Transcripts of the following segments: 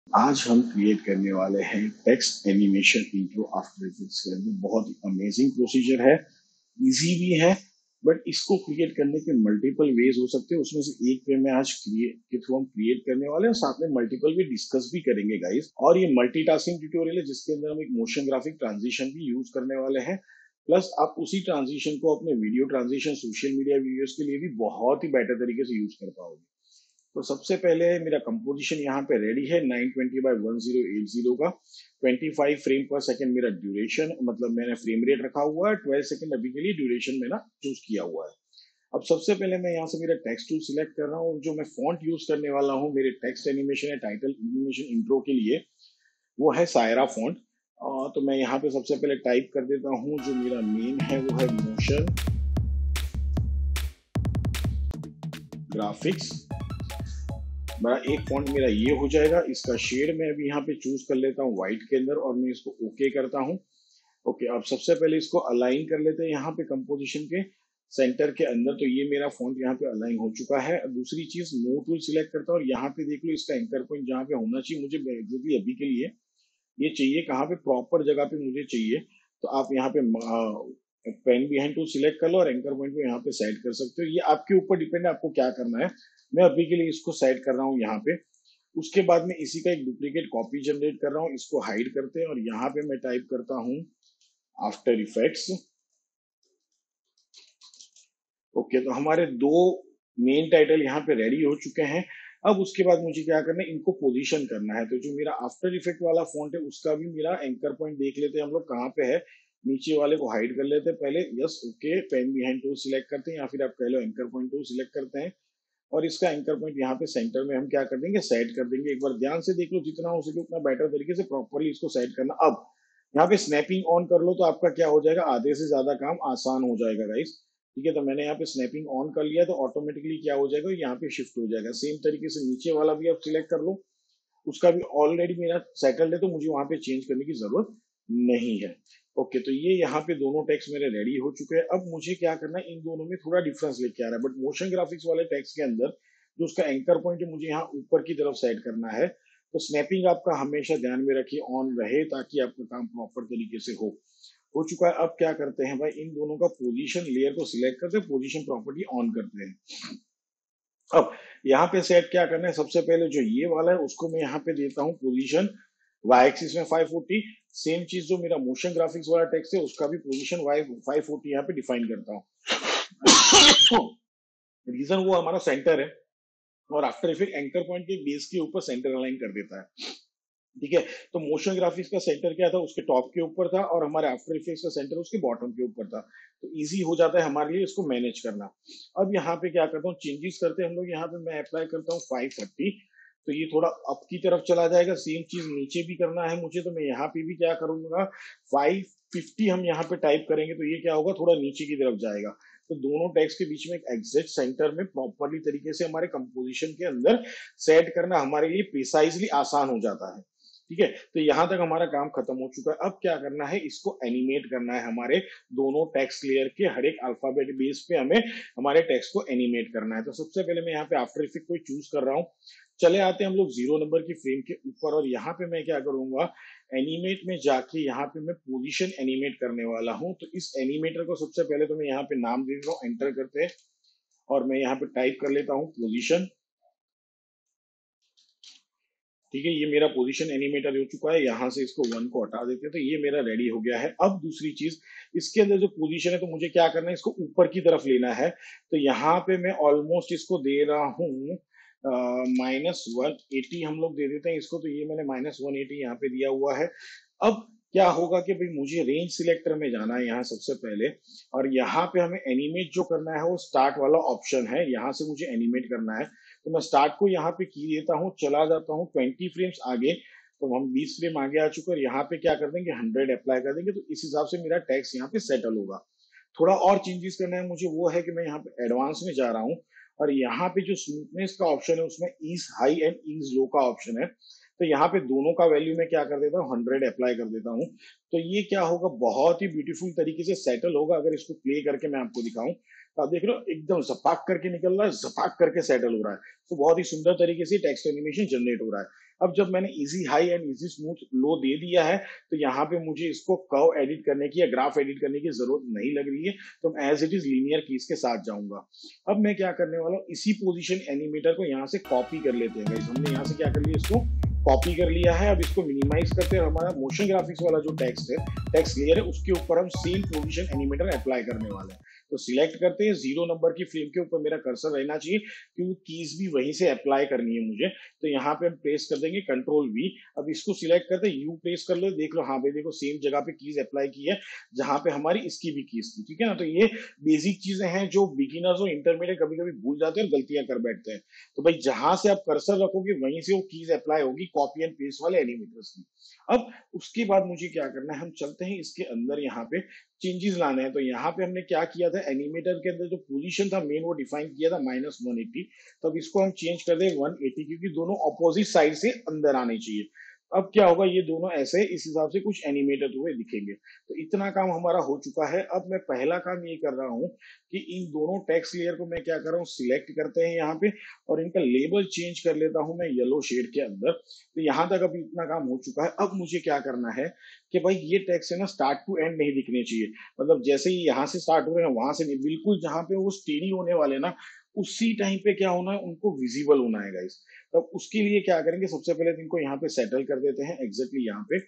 आज हम क्रिएट करने वाले हैं text animation intro after effects के अंदर। बहुत ही अमेजिंग प्रोसीजर है, इजी भी है, बट इसको क्रिएट करने के मल्टीपल वेज हो सकते हैं। उसमें से एक वे में आज क्रिएट के थ्रू हम क्रिएट करने वाले हैं, साथ में मल्टीपल वे डिस्कस भी करेंगे गाइस। और ये मल्टीटास्किंग ट्यूटोरियल है जिसके अंदर हम एक मोशन ग्राफिक ट्रांजिशन भी यूज करने वाले हैं। प्लस आप उसी ट्रांजिशन को अपने video transition, social media videos के लिए भी बहुत ही बेटर तरीके से यूज कर पाओगे। तो सबसे पहले मेरा कंपोजिशन यहाँ पे रेडी है 920x1080 का। 25 फ्रेम पर सेकंड मेरा ड्यूरेशन, मतलब मैंने फ्रेम रेट रखा हुआ है। 12 सेकंड अभी के लिए ड्यूरेशन मैंने चूज किया हुआ है। अब सबसे पहले मैं यहाँ से मेरा टेक्स्ट टूल सिलेक्ट कर रहा हूँ। जो मैं फॉन्ट यूज करने वाला हूँ मेरे टेक्स्ट एनिमेशन या टाइटल एनिमेशन इंट्रो के लिए, वो है सायरा फॉन्ट। तो मैं यहाँ पे सबसे पहले टाइप कर देता हूँ। जो मेरा मेन है वो है मोशन ग्राफिक्स। बड़ा एक फॉन्ट मेरा ये हो जाएगा। इसका शेड मैं अभी यहाँ पे चूज कर लेता हूँ व्हाइट के अंदर, और मैं इसको ओके करता हूँ। ओके, अब सबसे पहले इसको अलाइन कर लेते हैं यहाँ पे कंपोजिशन के सेंटर के अंदर। तो ये मेरा फॉन्ट यहाँ पे अलाइन हो चुका है। दूसरी चीज, मूव टूल सिलेक्ट करता हूँ और यहाँ पे देख लो इसका एंकर पॉइंट जहाँ पे होना चाहिए मुझे एग्जैक्टली अभी के लिए ये चाहिए कहाँ पे, प्रॉपर जगह पे मुझे चाहिए। तो आप यहाँ पे पेन बिहाइंड टूल सिलेक्ट कर लो और एंकर पॉइंट को यहाँ पे सेट कर सकते हो। ये आपके ऊपर डिपेंड है आपको क्या करना है। मैं अभी के लिए इसको सेट कर रहा हूँ यहाँ पे। उसके बाद में इसी का एक डुप्लीकेट कॉपी जनरेट कर रहा हूँ। इसको हाइड करते हैं और यहाँ पे मैं टाइप करता हूँ आफ्टर इफेक्ट्स। ओके, तो हमारे दो मेन टाइटल यहाँ पे रेडी हो चुके हैं। अब उसके बाद मुझे क्या करना है, इनको पोजीशन करना है। तो जो मेरा आफ्टर इफेक्ट वाला फॉन्ट है उसका भी मेरा एंकर पॉइंट देख लेते हैं हम लोग कहाँ पे है। नीचे वाले को हाइड कर लेते हैं पहले। Yes, okay, pan behind tool select करते हैं या फिर आप कह लो एंकर पॉइंट टूल सिलेक्ट करते हैं। और इसका एंकर पॉइंट यहाँ पे सेंटर में हम क्या कर देंगे, सेट कर देंगे। एक बार ध्यान से देख लो, जितना हो सके उतना बेटर तरीके से प्रॉपरली इसको सेट करना। अब यहाँ पे स्नैपिंग ऑन कर लो तो आपका क्या हो जाएगा, आधे से ज्यादा काम आसान हो जाएगा गाइस। ठीक है, तो मैंने यहाँ पे स्नैपिंग ऑन कर लिया तो ऑटोमेटिकली क्या हो जाएगा, यहाँ पे शिफ्ट हो जाएगा। सेम तरीके से नीचे वाला भी आप सिलेक्ट कर लो, उसका भी ऑलरेडी मेरा सेटल्ड है तो मुझे वहां पे चेंज करने की जरूरत नहीं है। ओके, तो ये यहाँ पे दोनों टेक्स्ट मेरे रेडी हो चुके हैं। अब मुझे क्या करना है, इन दोनों में थोड़ा डिफरेंस लेके आ रहा है, बट मोशन ग्राफिक्स वाले टेक्स्ट के अंदर जो उसका एंकर पॉइंट है मुझे यहाँ ऊपर की तरफ सेट करना है। तो स्नैपिंग आपका हमेशा ध्यान में रखिए ऑन रहे, ताकि आपका काम प्रॉपर तरीके से हो चुका है। अब क्या करते हैं भाई, इन दोनों का पोजीशन लेयर को सिलेक्ट करते हैं, पोजीशन प्रॉपर्टी ऑन करते हैं। अब यहाँ पे सेट क्या करना है, सबसे पहले जो ये वाला है उसको मैं यहाँ पे देता हूँ पोजीशन वाई एक्सिस में 540। सेम चीज जो मेरा मोशन ग्राफिक्स वाला टेक्स्ट है उसका भी पोजीशन वाई 540 यहाँ पे डिफाइन करता हूँ। रीजन वो हमारा सेंटर है, और आफ्टर इफेक्ट एंकर पॉइंट के बेस के ऊपर सेंटर अलाइन कर देता है। ठीक है, तो मोशन ग्राफिक्स का सेंटर क्या था, उसके टॉप के ऊपर था, और हमारे आफ्टर इफेक्ट्स का सेंटर उसके बॉटम के ऊपर था। तो इजी हो जाता है हमारे लिए इसको मैनेज करना। अब यहाँ पे क्या करता हूँ, चेंजेस करते हैं हम लोग। यहाँ पे मैं अप्लाई करता हूँ 530। तो ये थोड़ा अप की तरफ चला जाएगा। सेम चीज नीचे भी करना है मुझे, तो मैं यहाँ पे भी क्या करूंगा, 550 हम यहाँ पे टाइप करेंगे तो ये क्या होगा, थोड़ा नीचे की तरफ जाएगा। तो दोनों टेक्स्ट के बीच में एक एग्जैक्ट सेंटर में प्रॉपरली तरीके से हमारे कंपोजिशन के अंदर सेट करना हमारे लिए प्रिसाइजली आसान हो जाता है। ठीक है, तो यहां तक हमारा काम खत्म हो चुका है। अब क्या करना है, इसको एनिमेट करना है। हमारे दोनों टेक्स्ट लेयर के हर एक अल्फाबेट बेस पे हमें हमारे टेक्स्ट को एनिमेट करना है। तो सबसे पहले मैं यहाँ पे आफ्टर इफेक्ट को चूज कर रहा हूँ। चले आते हैं हम लोग 0 नंबर की फ्रेम के ऊपर, और यहाँ पे मैं क्या करूंगा, एनिमेट में जाके यहाँ पे मैं पोजिशन एनिमेट करने वाला हूँ। तो इस एनिमेटर को सबसे पहले तो मैं यहाँ पे नाम दे देता हूँ, एंटर करते हैं, और मैं यहाँ पे टाइप कर लेता हूँ पोजिशन। ठीक है, ये मेरा पोजीशन एनिमेटर हो चुका है। यहाँ से इसको 1 को हटा देते हैं, तो ये मेरा रेडी हो गया है। अब दूसरी चीज, इसके अंदर जो पोजीशन है तो मुझे क्या करना है, इसको ऊपर की तरफ लेना है। तो यहाँ पे मैं ऑलमोस्ट इसको दे रहा हूँ -180 हम लोग दे देते हैं इसको। तो ये मैंने -180 यहाँ पे दिया हुआ है। अब क्या होगा कि भाई मुझे रेंज सिलेक्टर में जाना है यहाँ सबसे पहले, और यहाँ पे हमें एनिमेट जो करना है वो स्टार्ट वाला ऑप्शन है, यहाँ से मुझे एनिमेट करना है। तो मैं स्टार्ट को यहाँ पे की देता हूँ, चला जाता हूँ 20 फ्रेम्स आगे। तो हम 20 फ्रेम आगे आ चुके, और यहाँ पे क्या कर देंगे, 100 अप्लाई कर देंगे। तो इस हिसाब से मेरा टैक्स यहाँ पे सेटल होगा। थोड़ा और चेंजेस करना है मुझे, वो है कि मैं यहाँ पे एडवांस में जा रहा हूँ, और यहाँ पे जो स्मूथनेस का ऑप्शन है उसमें ease high and ease low का ऑप्शन है। तो यहाँ पे दोनों का वैल्यू में क्या कर देता हूँ, 100 अप्लाई कर देता हूँ। तो ये क्या होगा, बहुत ही ब्यूटीफुल तरीके से सेटल होगा। अगर इसको प्ले करके मैं आपको दिखाऊं तो आप देख रहे हो एकदम जपाक करके निकल रहा है, जपाक करके सेटल हो रहा है। तो बहुत ही सुंदर तरीके से टेक्स्ट एनिमेशन जनरेट हो रहा है। अब जब मैंने easy high and easy smooth low दे दिया है, तो यहाँ पे मुझे इसको कर्व एडिट करने की या ग्राफ एडिट करने की जरूरत नहीं लग रही है, तो मैं as it is linear keys के साथ जाऊंगा। अब मैं क्या करने वाला हूँ, इसी पोजीशन एनिमेटर को यहाँ से कॉपी कर लेते हैं गाइस। हमने यहाँ से क्या कर लिया, इसको कॉपी कर लिया है। अब इसको मिनिमाइज करते हैं, हमारा मोशन ग्राफिक्स वाला जो टेक्स्ट है, टेक्स्ट लेयर है, उसके ऊपर हम सेम पोजीशन एनिमेटर अप्लाई करने वाले हैं। तो सिलेक्ट करते हैं, 0 नंबर की फ्रेम के ऊपर मेरा कर्सर रहना चाहिए, क्योंकि कीज भी वहीं से अप्लाई करनी है मुझे। तो यहाँ पे हम प्रेस कर देंगे Ctrl+V। अब इसको सिलेक्ट करते हैं, यू प्रेस कर लो, देख लो, हाँ भाई देखो सेम जगह पे कीज अप्लाई की है जहां पे हमारी इसकी भी कीज थी, ठीक है ना। तो ये बेसिक चीजें हैं जो बिगिनर्स और इंटरमीडिएट कभी कभी भूल जाते हैं और गलतियां कर बैठते हैं। तो भाई जहां से आप कर्सर रखोगे वहीं से वो कीज अप्लाई होगी कॉपी एंड पेस्ट वाले एनिमेटर्स की। अब उसके बाद मुझे क्या करना है, हम चलते हैं इसके अंदर, यहाँ पे चेंजेस लाने हैं। तो यहाँ पे हमने क्या किया था, एनिमेटर के अंदर जो पोजीशन था मेन वो डिफाइन किया था -180। तो अब इसको हम चेंज कर दें 180, क्योंकि दोनों ऑपोजिट साइड से अंदर आने चाहिए। अब क्या होगा, ये दोनों ऐसे इस हिसाब से कुछ एनिमेटेड हुए दिखेंगे। तो इतना काम हमारा हो चुका है। अब मैं पहला काम ये कर रहा हूँ कि इन दोनों टेक्स्ट लेयर को मैं क्या कर रहा हूँ, सिलेक्ट करते हैं यहाँ पे, और इनका लेबल चेंज कर लेता हूँ मैं येलो शेड के अंदर। तो यहाँ तक अभी इतना काम हो चुका है। अब मुझे क्या करना है कि भाई ये टेक्स्ट है ना, स्टार्ट टू एंड नहीं दिखने चाहिए। मतलब जैसे ही यहाँ से स्टार्ट हो रहे हैं वहां से नहीं, बिल्कुल जहां पे वो स्टेडी होने वाले ना, उसी टाइम पे क्या होना है, उनको विजिबल होना है गाइस। तब उसके लिए क्या करेंगे, सबसे पहले तो इनको यहाँ पे सेटल कर देते हैं एग्जैक्टली यहाँ पे।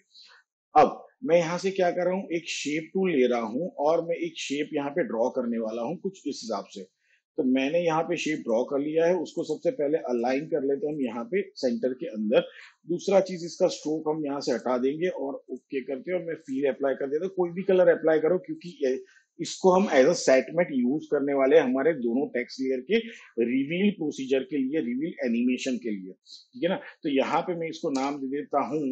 अब मैं यहाँ से क्या कर रहा हूँ, एक शेप टूल ले रहा हूँ और मैं एक शेप यहाँ पे ड्रॉ करने वाला हूँ कुछ इस हिसाब से। तो मैंने यहाँ पे शेप ड्रॉ कर लिया है, उसको सबसे पहले अलाइन कर लेते हैं हम यहाँ पे सेंटर के अंदर। दूसरा चीज, इसका स्ट्रोक हम यहाँ से हटा देंगे और ओके करते हैं, और मैं फील अप्लाई कर देता हूँ। कोई भी कलर अप्लाई करो, क्योंकि इसको हम एज अ सेटमेंट यूज करने वाले हैं हमारे दोनों टेक्स्ट लेयर के रिवील प्रोसीजर के लिए, रिवील एनिमेशन के लिए, ठीक है ना। तो यहाँ पे मैं इसको नाम दे देता हूँ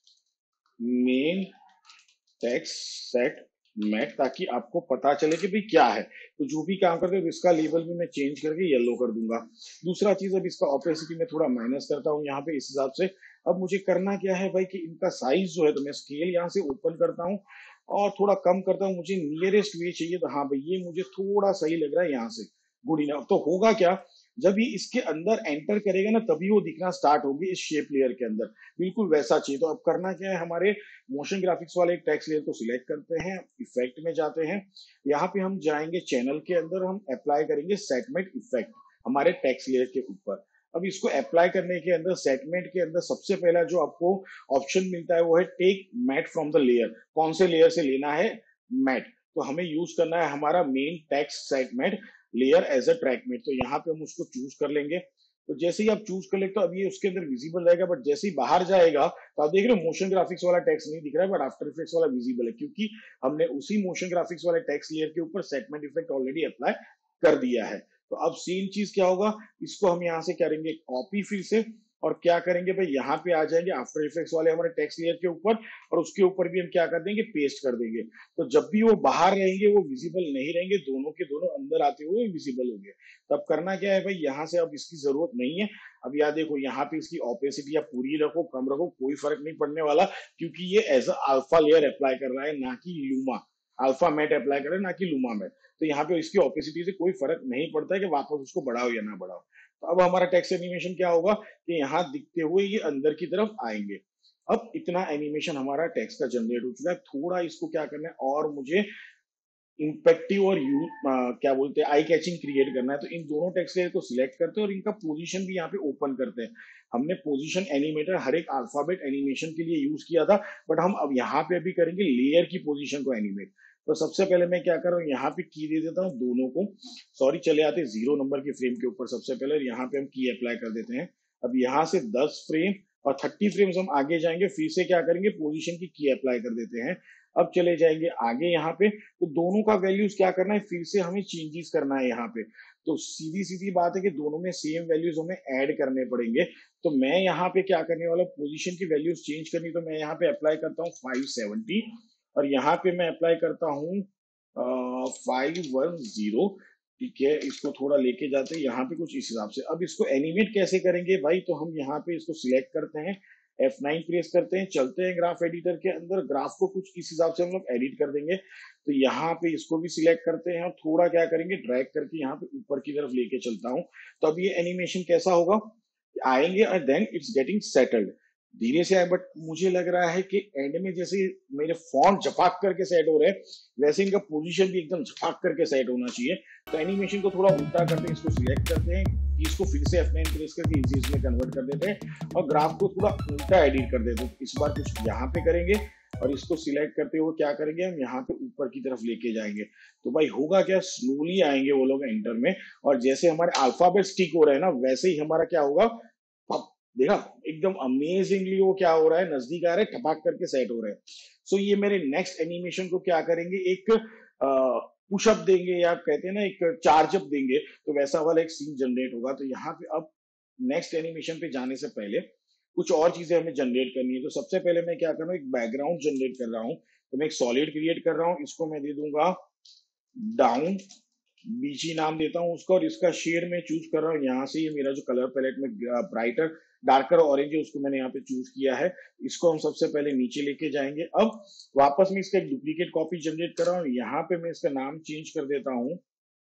मेन टेक्स्ट सेट मैट, ताकि आपको पता चले कि भाई क्या है। तो जो भी काम करते हो इसका लेबल भी मैं चेंज करके येलो कर दूंगा। दूसरा चीज, अब इसका ऑपेसिटी में थोड़ा माइनस करता हूँ यहाँ पे इस हिसाब से। अब मुझे करना क्या है भाई, कि इनका साइज जो है, तो मैं स्केल यहाँ से ओपन करता हूँ और थोड़ा कम करता हूँ। मुझे नियरेस्ट वे चाहिए, तो हाँ भाई ये मुझे थोड़ा सही लग रहा है यहाँ से, गुड इनफ। तो होगा क्या, जब ये इसके अंदर एंटर करेगा ना, तभी वो दिखना स्टार्ट होगी इस शेप लेयर के अंदर, बिल्कुल वैसा चाहिए। तो अब करना क्या है, हमारे मोशन ग्राफिक्स वाले एक टेक्स्ट लेयर को सिलेक्ट करते हैं, इफेक्ट में जाते हैं, यहाँ पे हम जाएंगे चैनल के अंदर, हम अप्लाई करेंगे सेटमेंट इफेक्ट हमारे टेक्स्ट लेयर के ऊपर। अब इसको अप्लाई करने के अंदर सेटमेंट के अंदर सबसे पहला जो आपको ऑप्शन मिलता है वो है track matte from the layer. कौन से लेयर से लेना है, मैट। तो हमें यूज करना है हमारा main text segment layer as a track matte. तो यहाँ पे हम उसको चूज कर लेंगे। तो जैसे ही आप चूज कर लेते तो अब ये उसके अंदर विजिबल रहेगा, बट जैसे ही बाहर जाएगा तो आप देख रहे हो मोशन ग्राफिक्स वाला टेक्स्ट नहीं दिख रहा है, बट आफ्टर इफेक्ट्स वाला विजिबल है, क्योंकि हमने उसी मोशन ग्राफिक्स वाले टेक्स्ट लेयर के ऊपर सेगमेंट इफेक्ट ऑलरेडी अप्लाई कर दिया है। तो अब सेम चीज क्या होगा, इसको हम यहाँ से करेंगे कॉपी फिर से, और क्या करेंगे भाई, यहाँ पे आ जाएंगे आफ्टर इफेक्ट्स वाले हमारे टेक्स्ट लेयर के ऊपर, और उसके ऊपर भी हम क्या कर देंगे, पेस्ट कर देंगे। तो जब भी वो बाहर रहेंगे वो विजिबल नहीं रहेंगे, दोनों के दोनों अंदर आते हुए विजिबल होंगे। तब करना क्या है भाई, यहाँ से अब इसकी जरूरत नहीं है। अब याद देखो, यहाँ पे इसकी ऑपेसिटी आप पूरी रखो कम रखो कोई फर्क नहीं पड़ने वाला, क्योंकि ये as a alpha layer apply कर रहा है, ना कि लूमा। अल्फा मैट अप्लाई कर रहा है, ना कि लूमा मैट। तो यहाँ पे इसकी ऑपेसिटी से कोई फर्क नहीं पड़ता है कि वापस उसको बढ़ाओ या ना बढ़ाओ। तो अब हमारा टेक्स्ट एनिमेशन क्या होगा, कि यहाँ दिखते हुए ये अंदर की तरफ आएंगे। अब इतना एनिमेशन हमारा टेक्स्ट का जनरेट हो चुका है। थोड़ा इसको क्या करना है, और मुझे इम्पेक्टिव और क्या बोलते हैं, आई कैचिंग क्रिएट करना है। तो इन दोनों टेक्स्ट लेयर को सिलेक्ट करते हैं और इनका पोजीशन भी यहाँ पे ओपन करते हैं। हमने पोजीशन एनिमेटर हर एक अल्फाबेट एनिमेशन के लिए यूज किया था, बट हम अब यहाँ पे भी करेंगे लेयर की पोजीशन को एनिमेट। तो सबसे पहले मैं क्या कर रहा हूँ, यहाँ पे की दे देता हूँ दोनों को। सॉरी, चले आते 0 नंबर की फ्रेम के ऊपर सबसे पहले, यहाँ पे हम की अप्लाई कर देते हैं। अब यहाँ से 10 फ्रेम और 30 फ्रेम्स हम आगे जाएंगे, फिर से क्या करेंगे, पोजीशन की अप्लाई कर देते हैं। अब चले जाएंगे आगे यहाँ पे, तो दोनों का वैल्यूज क्या करना है, फिर से हमें चेंजेस करना है यहाँ पे। तो सीधी सीधी बात है कि दोनों में सेम वैल्यूज हमें ऐड करने पड़ेंगे। तो मैं यहाँ पे क्या करने वाला, पोजीशन की वैल्यूज चेंज करनी, तो मैं यहाँ पे अप्लाई करता हूँ 570, और यहाँ पे मैं अप्लाई करता हूँ 510। ठीक है, इसको थोड़ा लेके जाते हैं यहाँ पे कुछ इस हिसाब से। अब इसको एनिमेट कैसे करेंगे भाई, तो हम यहाँ पे इसको सिलेक्ट करते हैं, F9 प्रेस करते हैं, चलते हैं ग्राफ एडिटर के अंदर, ग्राफ को कुछ इस हिसाब से हम लोग एडिट कर देंगे। तो यहाँ पे इसको भी सिलेक्ट करते हैं और थोड़ा क्या करेंगे, ड्रैग करके यहाँ पे ऊपर की तरफ लेके चलता हूँ। तो अब ये एनिमेशन कैसा होगा, आएंगे और देन इट्स गेटिंग सेटल्ड। धीरे से आए, बट मुझे लग रहा है कि एंड में जैसे मेरे फॉन्ट झपाक करके सेट हो रहे हैं, वैसे इनका पोजीशन भी एकदम झपाक करके सेट होना चाहिए। तो एनिमेशन को थोड़ा उल्टा करते हैं, इसको सिलेक्ट करते हैं, इसको फिर से F9 प्रेस करके इजी में कन्वर्ट कर देते हैं और ग्राफ को थोड़ा उल्टा एडिट कर देते हैं। इस बार कुछ यहाँ पे करेंगे और इसको सिलेक्ट करते हुए क्या करेंगे, हम यहाँ पे ऊपर की तरफ लेके जाएंगे। तो भाई होगा क्या, स्लोली आएंगे वो लोग एंटर में, और जैसे हमारे अल्फाबेट स्टिक हो रहे हैं ना, वैसे ही हमारा क्या होगा, देखा एकदम अमेजिंगली वो क्या हो रहा है, नजदीक आ रहा है, ठपाक करके सेट हो रहे हैं। सो ये मेरे नेक्स्ट एनिमेशन को क्या करेंगे, एक पुशअप देंगे या आप कहते हैं ना एक चार्जअप देंगे, तो वैसा वाला एक सीन जनरेट होगा। तो यहाँ पे अब नेक्स्ट एनिमेशन पे जाने से पहले कुछ और चीजें हमें जनरेट करनी है। तो सबसे पहले मैं क्या कर रहा हूँ, एक बैकग्राउंड जनरेट कर रहा हूँ। तो मैं एक सॉलिड क्रिएट कर रहा हूँ, इसको मैं दे दूंगा डाउन, बीजी नाम देता हूँ उसका, और इसका शेड में चूज कर रहा हूँ यहाँ से, ये मेरा जो कलर पैलेट में ब्राइटर डार्कर ऑरेंज है उसको मैंने यहाँ पे चूज किया है। इसको हम सबसे पहले नीचे लेके जाएंगे। अब वापस में इसका एक डुप्लीकेट कॉपी जनरेट कर रहा हूँ, यहाँ पे मैं इसका नाम चेंज कर देता हूँ,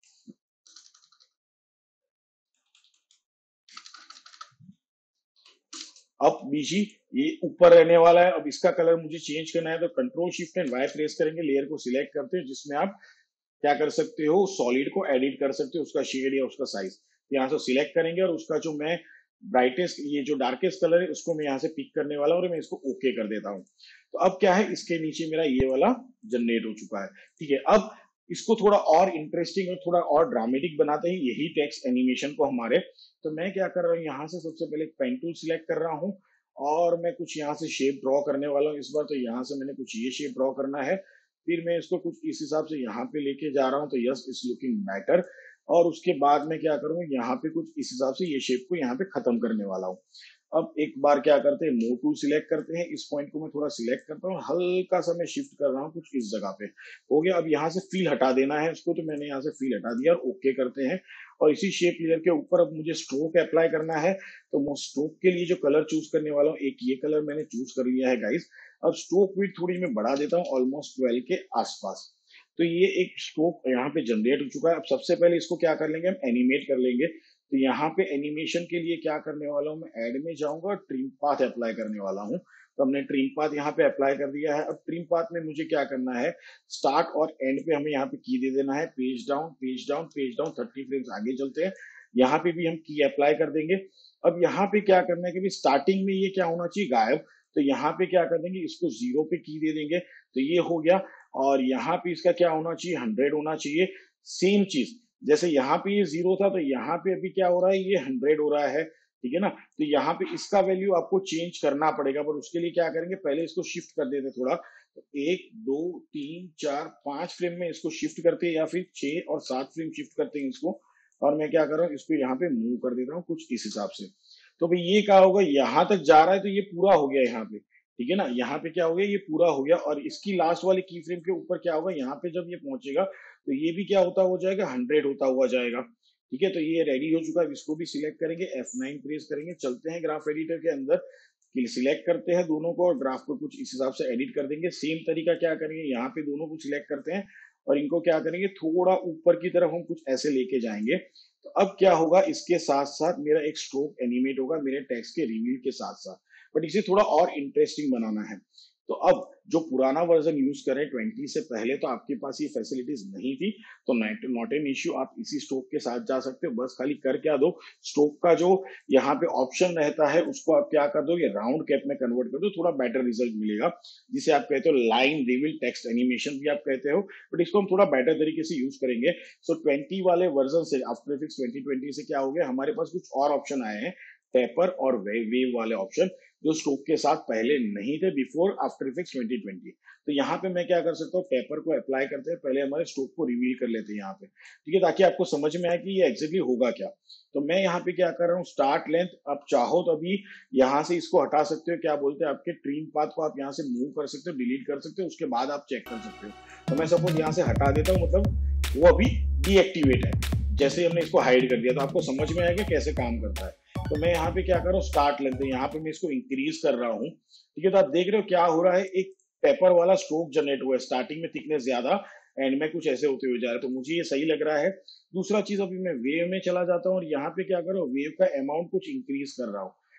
अब बीजी ये ऊपर रहने वाला है। अब इसका कलर मुझे चेंज करना है, तो control shift and Y press करेंगे, लेयर को सिलेक्ट करते हैं, जिसमें आप क्या कर सकते हो, सॉलिड को एडिट कर सकते हो, उसका शेड या उसका साइज यहाँ से सिलेक्ट करेंगे, और उसका जो मैं ब्राइटेस्ट, ये जो डार्केस्ट कलर है उसको मैं यहाँ से पिक करने वाला हूँ और मैं इसको ओके कर देता हूँ। तो अब क्या है, इसके नीचे मेरा ये वाला जनरेट हो चुका है। ठीक है, अब इसको थोड़ा और इंटरेस्टिंग और थोड़ा और ड्रामेटिक बनाते हैं यही टेक्स्ट एनिमेशन को हमारे। तो मैं क्या कर रहा हूँ, यहाँ से सबसे पहले पेन टूल सिलेक्ट कर रहा हूँ और मैं कुछ यहाँ से शेप ड्रॉ करने वाला हूँ इस बार। तो यहाँ से मैंने कुछ ये शेप ड्रॉ करना है, फिर मैं इसको कुछ इस हिसाब से यहाँ पे लेके जा रहा हूँ, तो यस इट्स लुकिंग बेटर। और उसके बाद मैं क्या करूँ, यहाँ पे कुछ इस हिसाब से ये शेप को यहाँ पे खत्म करने वाला हूँ। अब एक बार क्या करते हैं, मूव टूल सिलेक्ट करते हैं, इस पॉइंट को मैं थोड़ा सिलेक्ट करता हूँ, हल्का सा मैं शिफ्ट कर रहा हूँ कुछ इस जगह पे, हो गया। अब यहाँ से फील हटा देना है इसको, तो मैंने यहाँ से फील हटा दिया और ओके करते हैं। और इसी शेप लेयर के ऊपर अब मुझे स्ट्रोक अप्लाई करना है। तो मैं स्ट्रोक के लिए जो कलर चूज करने वाला हूँ, एक ये कलर मैंने चूज कर लिया है गाइस। अब स्ट्रोक विड्थ थोड़ी मैं बढ़ा देता हूँ, ऑलमोस्ट 12 के आसपास। तो ये एक स्ट्रोक यहाँ पे जनरेट हो चुका है। अब सबसे पहले इसको क्या कर लेंगे, हम एनिमेट कर लेंगे। तो यहाँ पे एनिमेशन के लिए क्या करने वाला हूँ, मैं ऐड में जाऊंगा और ट्रिम पाथ अप्लाई करने वाला हूँ। तो हमने ट्रिम पाथ यहाँ पे अप्लाई कर दिया है। अब ट्रिम पाथ में मुझे क्या करना है, स्टार्ट और एंड पे हमें यहाँ पे की दे देना है, page down page down page down, 30 frames आगे चलते हैं, यहाँ पे भी हम की अप्लाई कर देंगे। अब यहाँ पे क्या करना है कि स्टार्टिंग में ये क्या होना चाहिए, गायब। तो यहाँ पे क्या कर देंगे, इसको 0 पे की दे देंगे, तो ये हो गया। और यहाँ पे इसका क्या होना चाहिए, 100 होना चाहिए। सेम चीज, जैसे यहाँ पे ये 0 था, तो यहाँ पे अभी क्या हो रहा है, ये 100 हो रहा है। ठीक है ना, तो यहाँ पे इसका वैल्यू आपको चेंज करना पड़ेगा, पर उसके लिए क्या करेंगे, पहले इसको शिफ्ट कर देते थोड़ा। तो 1 2 3 4 5 फ्रेम में इसको शिफ्ट करते हैं, या फिर 6 और 7 फ्रेम शिफ्ट करते हैं इसको। और मैं क्या कर रहा हूँ, इसको यहाँ पे मूव कर देता हूँ कुछ इस हिसाब से। तो भाई ये क्या होगा, यहाँ तक जा रहा है, तो ये पूरा हो गया यहाँ पे। ठीक है ना, यहाँ पे क्या हो गया, ये पूरा हो गया। और इसकी लास्ट वाली की फ्रेम के ऊपर क्या होगा, यहाँ पे जब ये पहुंचेगा, तो ये भी क्या होता हो जाएगा, 100 होता हुआ जाएगा। ठीक है, तो ये रेडी हो चुका है। इसको भी सिलेक्ट करेंगे, F9 प्रेस करेंगे, चलते हैं ग्राफ एडिटर के अंदर, सिलेक्ट करते हैं दोनों को और ग्राफ को कुछ इस हिसाब से एडिट कर देंगे। सेम तरीका क्या करेंगे, यहाँ पे दोनों को सिलेक्ट करते हैं और इनको क्या करेंगे, थोड़ा ऊपर की तरफ हम कुछ ऐसे लेके जाएंगे। तो अब क्या होगा, इसके साथ साथ मेरा एक स्ट्रोक एनिमेट होगा मेरे टेक्स्ट के रिवील के साथ साथ, बट इसे थोड़ा और इंटरेस्टिंग बनाना है। तो अब जो पुराना वर्जन यूज करें 20 से पहले, तो आपके पास ये फैसिलिटीज नहीं थी, तो नॉट एन इश्यू, आप इसी स्ट्रोक के साथ जा सकते हो। बस खाली कर क्या दो, स्ट्रोक का जो यहाँ पे ऑप्शन रहता है उसको आप क्या कर दो, ये राउंड कैप में कन्वर्ट कर दो, थोड़ा बेटर रिजल्ट मिलेगा, जिसे आप कहते हो लाइन रिवील टेक्स्ट एनिमेशन भी आप कहते हो, बट इसको हम थोड़ा बेटर तरीके से यूज करेंगे। सो 20 वाले वर्जन से, आफ्टर इफेक्ट्स 2020 से क्या हो गया, हमारे पास कुछ और ऑप्शन आए हैं, पेपर और वेव वाले ऑप्शन, जो स्ट्रोक के साथ पहले नहीं थे बिफोर आफ्टर इफेक्ट्स 2020। तो यहाँ पे मैं क्या कर सकता हूँ, पेपर को अप्लाई करते हैं, पहले हमारे स्ट्रोक को रिवील कर लेते हैं यहाँ पे। ठीक है, ताकि आपको समझ में आए कि ये एग्जैक्टली होगा क्या। तो मैं यहाँ पे क्या कर रहा हूँ, स्टार्ट लेंथ, आप चाहो तो अभी यहाँ से इसको हटा सकते हो, क्या बोलते हैं, आपके ट्रिम पाथ को आप यहाँ से मूव कर सकते हो, डिलीट कर सकते हो, उसके बाद आप चेक कर सकते हो। तो मैं सपोज यहाँ से हटा देता हूँ, मतलब वो अभी डीएक्टिवेट है, जैसे हमने इसको हाइड कर दिया। तो आपको समझ में आएगा कैसे काम करता है। तो मैं यहाँ पे क्या कर रहा हूँ, स्टार्ट लेंथ, यहाँ पे मैं इसको इंक्रीज कर रहा हूँ। ठीक है, तो आप देख रहे हो क्या हो रहा है, एक पेपर वाला स्ट्रोक जनरेट हुआ है, स्टार्टिंग में थिकनेस ज्यादा, एंड में कुछ ऐसे होते हुए जा रहा है। तो मुझे ये सही लग रहा है। दूसरा चीज, अभी मैं वेव में चला जाता हूँ और यहाँ पे क्या कर रहा हूँ, वेव का अमाउंट कुछ इंक्रीज कर रहा हूँ।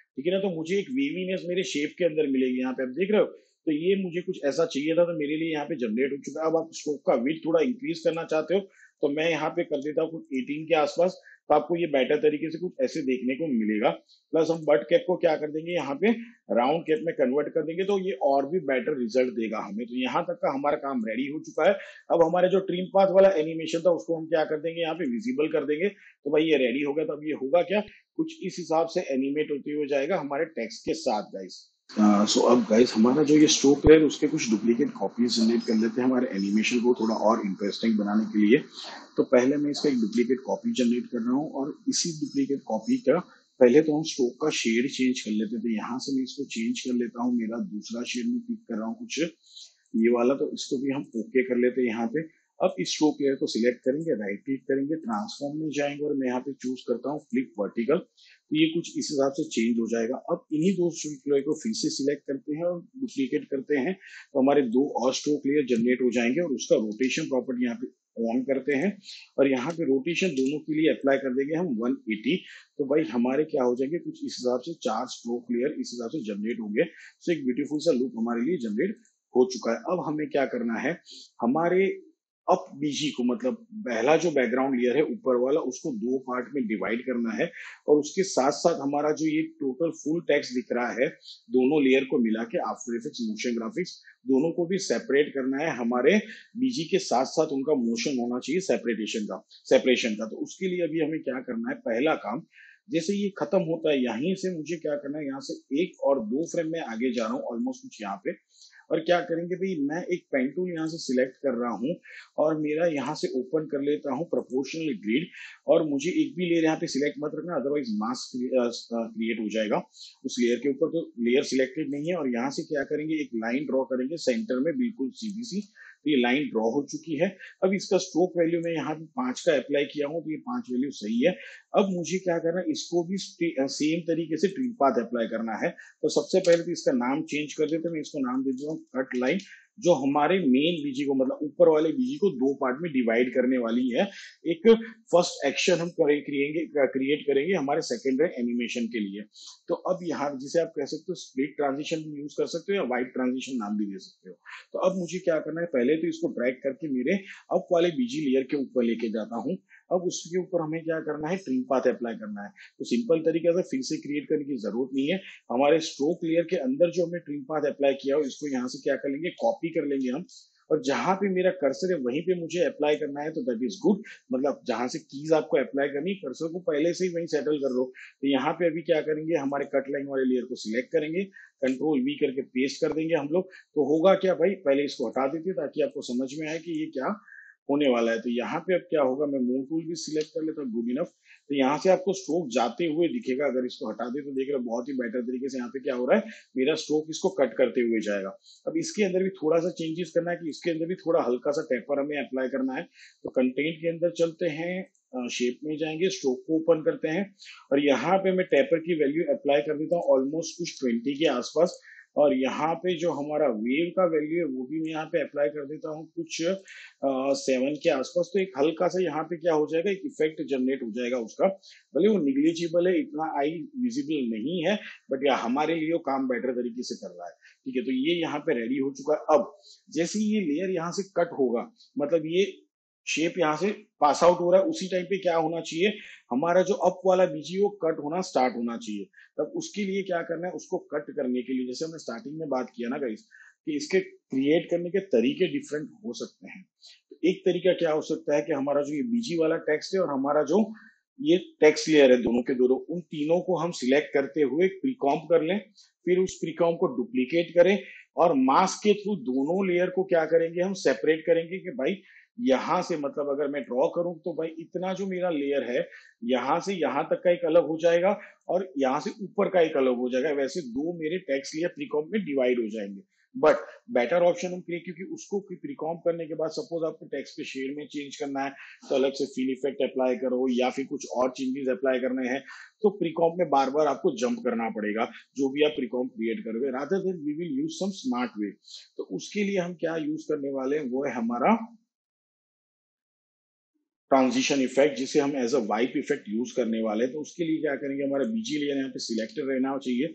ठीक है ना। तो मुझे एक वेवीनेस मेरे शेप के अंदर मिलेगी, यहाँ पे आप देख रहे हो। तो ये मुझे कुछ ऐसा चाहिए था, तो मेरे लिए यहाँ पे जनरेट हो चुका है। अब आप स्ट्रोक का विड्थ थोड़ा इंक्रीज करना चाहते हो, तो मैं यहाँ पे कर देता हूँ कुछ 18 के आसपास। तो आपको ये बेटर तरीके से कुछ ऐसे देखने को मिलेगा। प्लस हम बट कैप को क्या कर देंगे, यहाँ पे राउंड कैप में कन्वर्ट कर देंगे, तो ये और भी बेटर रिजल्ट देगा हमें। तो यहाँ तक का हमारा काम रेडी हो चुका है। अब हमारे जो ट्रिम पाथ वाला एनिमेशन था उसको हम क्या कर देंगे, यहाँ पे विजिबल कर देंगे। तो भाई ये रेडी हो गया। तो अब ये होगा क्या, कुछ इस हिसाब से एनिमेट होते हुए जाएगा हमारे टेक्स्ट के साथ गाइस। सो अब गाइस हमारा जो ये स्ट्रोक है उसके कुछ डुप्लीकेट कॉपीज जनरेट कर लेते हैं हमारे एनिमेशन को थोड़ा और इंटरेस्टिंग बनाने के लिए। तो पहले मैं इसका एक डुप्लीकेट कॉपी जनरेट कर रहा हूँ, और इसी डुप्लीकेट कॉपी का पहले तो हम स्ट्रोक का शेड चेंज कर लेते थे। तो यहाँ से मैं इसको चेंज कर लेता हूँ, मेरा दूसरा शेड में पिक कर रहा हूँ कुछ ये वाला। तो इसको भी हम ओके कर लेते हैं यहाँ पे। अब इस स्ट्रोक लेयर को सिलेक्ट करेंगे, राइट क्लिक करेंगे, ट्रांसफॉर्म में जाएंगे, और मैं यहाँ पे चूज करता हूँ फ्लिप वर्टिकल। तो ये कुछ इस हिसाब से चेंज हो जाएगा। अब इन्हीं दो स्ट्रोक लेयर को फिर से सिलेक्ट करते हैं और डुप्लीकेट करते हैं, तो हमारे दो और स्ट्रोक लेयर जनरेट हो जाएंगे। और उसका रोटेशन प्रॉपर्टी यहाँ पे ऑन करते हैं, और यहाँ पे रोटेशन दोनों के लिए अप्लाई कर देंगे हम 180। तो भाई हमारे क्या हो जाएंगे, कुछ इस हिसाब से चार स्ट्रोक लेयर इस हिसाब से जनरेट होंगे। तो एक ब्यूटीफुल सा लुक हमारे लिए जनरेट हो चुका है। अब हमें क्या करना है, हमारे अप बीजी को, मतलब पहला जो बैकग्राउंड लेयर है ऊपर वाला, उसको दो पार्ट में डिवाइड करना है। और उसके साथ साथ हमारा जो ये टोटल फुल टेक्स्ट दिख रहा है, दोनों लेयर को मिला के आफ्टर इफेक्ट्स मोशन ग्राफिक्स दोनों को भी सेपरेट करना है हमारे बीजी के साथ साथ। उनका मोशन होना चाहिए सेपरेशन का। तो उसके लिए अभी हमें क्या करना है, पहला काम, जैसे ये खत्म होता है यहीं से मुझे क्या करना है, यहाँ से एक और दो फ्रेम में आगे जा रहा हूँ ऑलमोस्ट कुछ यहाँ पे। और क्या करेंगे भाई, मैं एक पेन टूल यहाँ से सिलेक्ट कर रहा हूँ, और मेरा यहाँ से ओपन कर लेता हूँ प्रोपोर्शनल ग्रिड। और मुझे एक भी लेयर यहाँ पे सिलेक्ट मत रखना, अदरवाइज मास्क क्रिएट हो जाएगा उस लेयर के ऊपर। तो लेयर सिलेक्टेड नहीं है, और यहाँ से क्या करेंगे, एक लाइन ड्रॉ करेंगे सेंटर में बिल्कुल सीधी सी। तो ये लाइन ड्रॉ हो चुकी है। अब इसका स्ट्रोक वैल्यू में यहाँ पे 5 का अप्लाई किया हूँ, तो ये 5 वैल्यू सही है। अब मुझे क्या करना है, इसको भी सेम तरीके से ट्रिम पाथ अप्लाई करना है। तो सबसे पहले तो इसका नाम चेंज कर देते हैं। मैं इसको नाम दे देता हूँ कट लाइन, जो हमारे मेन बीजी को, मतलब ऊपर वाले बीजी को दो पार्ट में डिवाइड करने वाली है। एक फर्स्ट एक्शन हम क्रिएट करेंगे हमारे सेकेंडरी एनिमेशन के लिए। तो अब यहाँ जिसे आप कह सकते हो स्प्लिट ट्रांजिशन भी यूज कर सकते हो, या वाइट ट्रांजिशन नाम भी दे सकते हो। तो अब मुझे क्या करना है, पहले तो इसको ड्रैग करके मेरे अप वाले बीजी लेयर के ऊपर लेके जाता हूँ। अब उसके ऊपर हमें क्या करना है, ट्रिम पाथ अप्लाई करना है। तो सिंपल तरीके से फिर से क्रिएट करने की जरूरत नहीं है। हमारे स्ट्रोक लेयर के अंदर जो हमने ट्रिम पाथ अप्लाई किया हो, इसको यहाँ से क्या कर लेंगे, कॉपी कर लेंगे हम। और जहां पे मेरा कर्सर है वहीं पे मुझे अप्लाई करना है, तो दैट इज गुड। मतलब जहां से कीज आपको अप्लाई करनी, कर्सर को पहले से ही वहीं सेटल कर लो। तो यहाँ पे अभी क्या करेंगे, हमारे कट लाइन वाले लेयर को सिलेक्ट करेंगे, कंट्रोल वी करके पेस्ट कर देंगे हम लोग। तो होगा क्या भाई, पहले इसको हटा देते ताकि आपको समझ में आए कि ये क्या होने वाला है। तो यहाँ पे अब क्या होगा, मैं मूव टूल भी सिलेक्ट कर लेता हूँ, गुड इनफ। तो यहाँ से आपको स्ट्रोक जाते हुए दिखेगा। अगर इसको हटा दे तो देख रहे हो बहुत ही बेटर तरीके से यहाँ पे क्या हो रहा है, मेरा स्ट्रोक इसको कट करते हुए जाएगा। अब इसके अंदर भी थोड़ा सा चेंजेस करना है, कि इसके अंदर भी थोड़ा हल्का सा टेपर हमें अप्लाई करना है। तो कंटेंट के अंदर चलते हैं, शेप में जाएंगे, स्ट्रोक को ओपन करते हैं, और यहाँ पे मैं टेपर की वैल्यू अप्लाई कर देता हूँ ऑलमोस्ट कुछ 20 के आसपास। और यहाँ पे जो हमारा वेव का वैल्यू है वो भी मैं यहाँ पे अप्लाई कर देता हूँ कुछ 7 के आसपास। तो एक हल्का सा यहाँ पे क्या हो जाएगा, एक इफेक्ट जनरेट हो जाएगा उसका। भले वो निग्लिजिबल है, इतना आई विजिबल नहीं है, बट या हमारे लिए वो काम बेटर तरीके से कर रहा है। ठीक है, तो ये यहाँ पे रेडी हो चुका है। अब जैसे ये लेयर यहाँ से कट होगा, मतलब ये शेप यहाँ से पास आउट हो रहा है, उसी टाइम पे क्या होना चाहिए, हमारा जो अप वाला बीजी वो कट होना स्टार्ट होना चाहिए। तब उसके लिए क्या करना है, उसको कट करने के लिए, जैसे हमने स्टार्टिंग में बात किया ना गाइस, कि इसके क्रिएट करने के तरीके डिफरेंट हो सकते हैं। तो एक तरीका क्या हो सकता है, कि हमारा जो ये बीजी वाला टेक्स्ट है और हमारा जो ये टेक्स्ट लेयर है, दोनों के दोनों, उन तीनों को हम सिलेक्ट करते हुए प्रीकॉम्प कर लें। फिर उस प्रीकॉम्प को डुप्लीकेट करें, और मास्क के थ्रू दोनों लेयर को क्या करेंगे, हम सेपरेट करेंगे। कि भाई यहां से, मतलब अगर मैं ड्रॉ करूं तो भाई इतना जो मेरा लेयर है, यहां से यहां तक का एक अलग हो जाएगा, और यहां से ऊपर का एक अलग हो जाएगा। वैसे दो मेरे टेक्स्ट लेयर प्रीकॉम्प में डिवाइड हो जाएंगे। बट बेटर ऑप्शन हम क्रिएट, क्योंकि उसको प्रीकॉम्प करने के बाद सपोज आपको टेक्स्ट के शेड में चेंज करना है, तो अलग से फिल इफेक्ट अप्लाई करो, या फिर कुछ और चेंजेस अप्लाई करने हैं, तो प्रीकॉम्प में बार बार आपको जंप करना पड़ेगा, जो भी आप प्रीकॉम्प क्रिएट करोगे। Rather than we will use some smart way. तो उसके लिए हम क्या यूज करने वाले हैं, वो है हमारा ट्रांजिशन इफेक्ट, जिसे हम as a wipe effect use करने वाले हैं। तो उसके लिए क्या करेंगे, हमारा बीजी लेयर यहाँ पे सिलेक्टेड रहना चाहिए।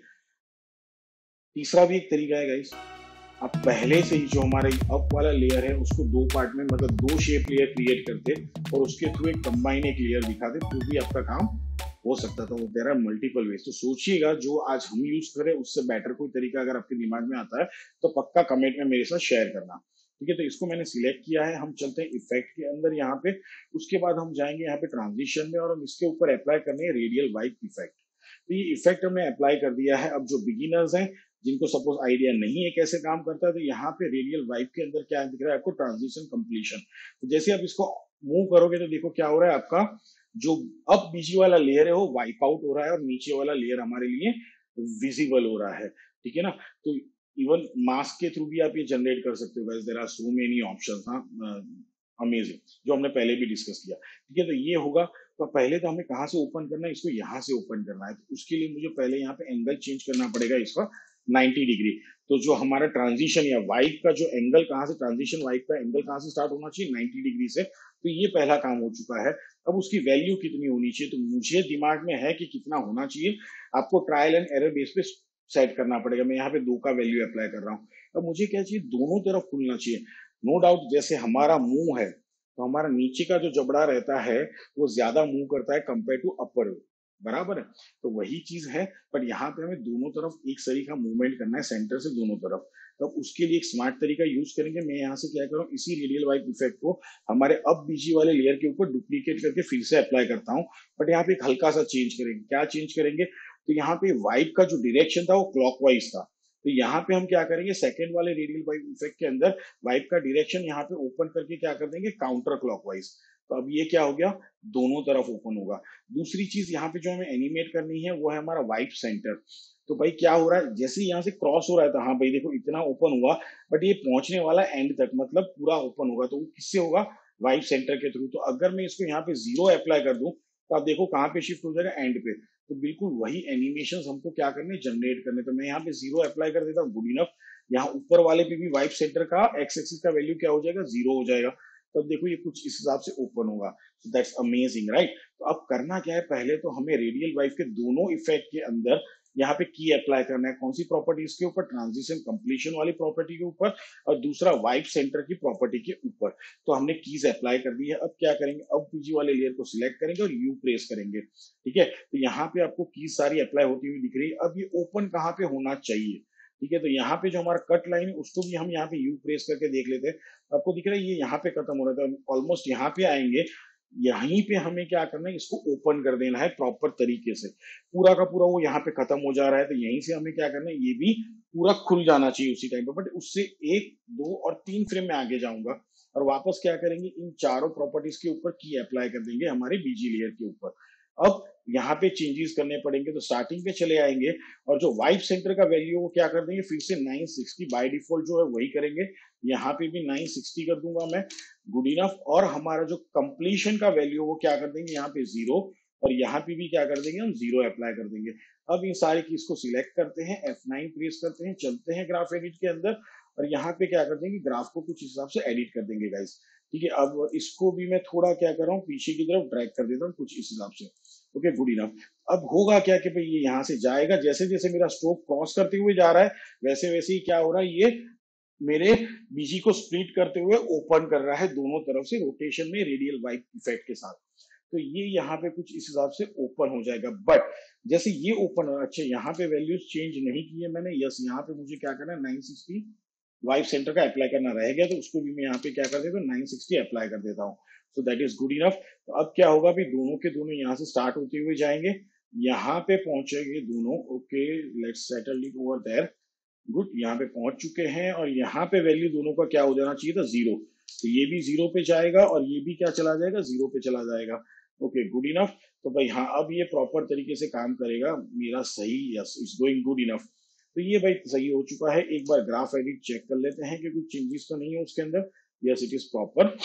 तीसरा भी एक तरीका है गाइस, आप पहले से ही जो हमारा अप वाला लेयर है उसको दो पार्ट में, मतलब दो शेप लेयर क्रिएट करते और उसके थ्रू एक कंबाइन एक लेयर दिखाते, तो भी आपका काम हो सकता था। There are multiple ways. तो सोचिएगा जो आज हम यूज करें उससे बेटर कोई तरीका अगर आपके दिमाग में आता है तो पक्का कमेंट में मेरे साथ शेयर करना। ठीक है, तो इसको मैंने सिलेक्ट किया है। हम चलते हैं इफेक्ट के अंदर यहाँ पे। उसके बाद हम जाएंगे यहाँ पे ट्रांजिशन में और हम इसके ऊपर अप्लाई करने रेडियल वाइप इफेक्ट। तो ये इफेक्ट हमने अप्लाई कर दिया है। अब जो बिगिनर्स हैं, जिनको सपोज आइडिया नहीं है कैसे काम करता है, तो यहाँ पे रेडियल वाइप के अंदर क्या दिख रहा है आपको, ट्रांजिशन कंप्लीशन। तो जैसे आप इसको मूव करोगे तो देखो क्या हो रहा है, आपका जो अप बीजी वाला लेयर है वो वाइप आउट हो रहा है और नीचे वाला लेयर हमारे लिए विजिबल हो रहा है। ठीक है ना। तो इवन मास्क के थ्रू भी आप ये जनरेट कर सकते हो। There are so many options. हाँ, अमेजिंग, जो हमने पहले भी डिस्कस किया। ठीक है, तो ये होगा। तो पहले तो हमें कहाँ से ओपन करना है, इसको यहाँ से ओपन करना है। तो उसके लिए मुझे पहले यहाँ पे एंगल चेंज करना पड़ेगा इसका 90 डिग्री। तो जो हमारा ट्रांजिशन या वाइप का जो एंगल, कहाँ से ट्रांजिशन वाइप का एंगल कहाँ से स्टार्ट होना चाहिए, 90 डिग्री से। तो ये पहला काम हो चुका है। अब उसकी वैल्यू कितनी होनी चाहिए, तो मुझे दिमाग में है कि कितना होना चाहिए। आपको ट्रायल एंड एरर बेस पे सेट करना पड़ेगा। मैं यहाँ पे 2 का वैल्यू अप्लाई कर रहा हूँ। अब मुझे क्या चाहिए, दोनों तरफ खुलना चाहिए। नो डाउट, जैसे हमारा मुंह है तो हमारा नीचे का जो जबड़ा रहता है वो ज्यादा मूव करता है कंपेयर टू अपर, बराबर है। तो वही चीज है, पर यहाँ पे हमें दोनों तरफ एक सही का मूवमेंट करना है, सेंटर से दोनों तरफ। तो उसके लिए एक स्मार्ट तरीका यूज करेंगे। मैं यहाँ से क्या कर रहा हूँ, इसी रेडियल वाइप इफेक्ट को हमारे अब बीजी वाले लेयर के ऊपर डुप्लीकेट करके फिर से अप्लाई करता हूँ। बट यहाँ पे एक हल्का सा चेंज करेंगे। क्या चेंज करेंगे, तो यहाँ पे वाइप का जो डायरेक्शन था वो क्लॉकवाइज था। तो यहाँ पे हम क्या करेंगे, सेकेंड वाले रेडियल वाइप इफेक्ट के अंदर वाइप का डायरेक्शन यहाँ पे ओपन करके क्या कर देंगे, काउंटर क्लॉकवाइज। तो अब ये क्या हो गया, दोनों तरफ ओपन होगा। दूसरी चीज यहाँ पे जो हमें एनिमेट करनी है वो है हमारा वाइप सेंटर। तो भाई क्या हो रहा है, जैसे ही यहाँ से क्रॉस हो रहा है तो हाँ भाई देखो इतना ओपन हुआ, बट ये पहुंचने वाला एंड तक, मतलब पूरा ओपन होगा। तो वो किससे होगा, वाइप सेंटर के थ्रू। तो अगर मैं इसको यहाँ पे 0 अप्लाई कर दूं तो आप देखो कहाँ पे शिफ्ट हो जाएगा, एंड पे। तो बिल्कुल वही एनिमेशन हमको क्या करने, जनरेट करने। तो मैं यहाँ पे 0 अप्लाई कर देता हूँ, गुड इनफ। यहाँ ऊपर वाले पे भी वाइप सेंटर का एक्स एक्सिस का वैल्यू क्या हो जाएगा, 0 हो जाएगा। तो अब देखो ये कुछ इस हिसाब से ओपन होगा। So that's amazing, right. तो अब करना क्या है, पहले तो हमें रेडियल वाइप के दोनों इफेक्ट के अंदर यहाँ पे की अप्लाई करना है। कौन सी प्रॉपर्टीज के ऊपर, ट्रांजिशन कंप्लीशन वाली प्रॉपर्टी के ऊपर, और दूसरा वाइप सेंटर की प्रॉपर्टी के ऊपर। तो हमने कीज अप्लाई कर दी है। अब क्या करेंगे, अब पीजी वाले लेयर को सिलेक्ट करेंगे और यू प्रेस करेंगे। ठीक है, तो यहाँ पे आपको कीज सारी अप्लाई होती हुई दिख रही है। अब ये ओपन कहाँ पे होना चाहिए, ठीक है। तो यहाँ पे जो हमारा कट लाइन है उसको भी हम यहाँ पे यू प्रेस करके देख लेते हैं। आपको दिख रहा है ये यहाँ पे खत्म हो रहा था, ऑलमोस्ट यहाँ पे आएंगे। यहीं पे हमें क्या करना है, इसको ओपन कर देना है प्रॉपर तरीके से। पूरा का पूरा वो यहाँ पे खत्म हो जा रहा है, तो यहीं से हमें क्या करना है, ये भी पूरा खुल जाना चाहिए उसी टाइम पे। बट उससे 1, 2 और 3 फ्रेम में आगे जाऊंगा और वापस क्या करेंगे, इन चारों प्रॉपर्टीज के ऊपर की अप्लाई कर देंगे हमारे बीजी लेयर के ऊपर। अब यहाँ पे चेंजेस करने पड़ेंगे। तो स्टार्टिंग पे चले आएंगे और जो वाइप सेंटर का वैल्यू वो क्या कर देंगे, फिर से 960 बाय डिफॉल्ट जो है वही करेंगे। यहाँ पे भी 960 कर दूंगा मैं, गुड इनफ। और हमारा जो कंप्लीशन का वैल्यू वो क्या कर देंगे, यहाँ पे 0, और यहाँ पे भी क्या कर देंगे, हम 0 अप्लाई कर देंगे। अब इन सारे कीज को सिलेक्ट करते हैं, F9 प्रेस करते हैं, चलते हैं ग्राफ एडिट के अंदर, और यहाँ पे क्या कर देंगे, ग्राफ को कुछ हिसाब से एडिट कर देंगे गाइस। ठीक है, अब इसको भी मैं थोड़ा क्या कर रहा हूँ, पीछे की तरफ ड्रैग कर देता हूँ कुछ इस हिसाब से। Okay, good enough. अब होगा क्या कि भाई ये यहाँ से जाएगा, जैसे जैसे मेरा स्ट्रोक क्रॉस करते हुए जा रहा है वैसे वैसे ही क्या हो रहा है, ये मेरे बीजी को स्प्लिट करते हुए ओपन कर रहा है दोनों तरफ से रोटेशन में रेडियल वाइप इफेक्ट के साथ। तो ये यहाँ पे कुछ इस हिसाब से ओपन हो जाएगा। बट जैसे ये ओपन हो, अच्छा यहाँ पे वैल्यूज चेंज नहीं किए मैंने, यस यहाँ पे मुझे क्या करना है, 960 वाइप सेंटर का अप्लाई करना रह गया, तो उसको भी मैं यहाँ पे क्या कर देता हूँ, 960 अप्लाई कर देता हूँ। So that is good enough. तो अब क्या होगा, भी दोनों के दोनों यहाँ से स्टार्ट होते हुए जाएंगे, यहाँ पे पहुंचेंगे दोनों। Okay, let's settle it over there. Good, यहाँ पे पहुंच चुके हैं और यहाँ पे वैल्यू दोनों का क्या हो जाना चाहिए था, 0। तो ये भी 0 पे जाएगा और ये भी क्या चला जाएगा, 0 पे चला जाएगा। Okay, good enough. तो भाई हाँ, अब ये प्रॉपर तरीके से काम करेगा मेरा, सही, yes, it's going good enough. तो ये भाई सही हो चुका है। एक बार ग्राफ एडिट चेक कर लेते हैं कि कुछ चेंजेस तो नहीं है उसके अंदर। Yes, it is proper.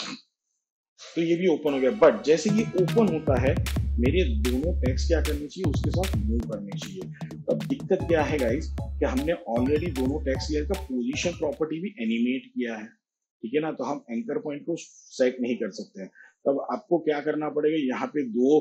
तो ये भी ओपन हो गया। बट जैसे ये ओपन होता है, मेरे दोनों टेक्स्ट क्या करनी चाहिए, उसके साथ मूव करनी चाहिए। अब दिक्कत क्या है गाइस, कि हमने ऑलरेडी दोनों टेक्स्ट लेयर का पोजीशन प्रॉपर्टी भी एनिमेट किया है, ठीक है ना। तो हम एंकर पॉइंट को सेट नहीं कर सकते हैं। तब आपको क्या करना पड़ेगा, यहाँ पे दो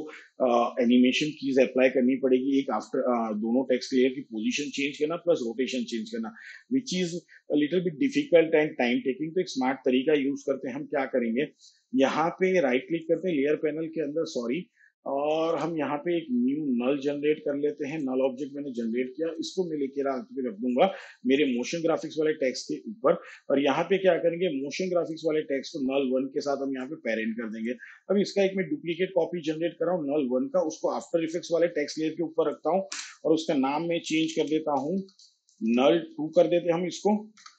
एनिमेशन कीज अप्लाई करनी पड़ेगी। एक आफ्टर दोनों टेक्स्ट लेयर की पोजीशन चेंज करना प्लस रोटेशन चेंज करना, which is little bit difficult and time taking. तो एक स्मार्ट तरीका यूज करते हैं, हम क्या करेंगे, यहाँ पे राइट क्लिक करते हैं लेयर पैनल के अंदर, सॉरी, और हम यहाँ पे एक न्यू नल जनरेट कर लेते हैं। नल ऑब्जेक्ट मैंने जनरेट किया, इसको मैं लेके रख दूंगा मेरे मोशन ग्राफिक्स वाले टेक्स्ट के ऊपर। और यहाँ पे क्या करेंगे, मोशन ग्राफिक्स वाले टेक्स्ट को नल 1 के साथ हम यहाँ पे पेरेंट कर देंगे। अब इसका एक मैं डुप्लीकेट कॉपी जनरेट कर रहा हूँ नल 1 का, उसको आफ्टर इफेक्ट्स वाले टेक्स्ट लेयर के ऊपर रखता हूँ और उसका नाम मैं चेंज कर देता हूँ, नल 2 कर देते हैं हम इसको।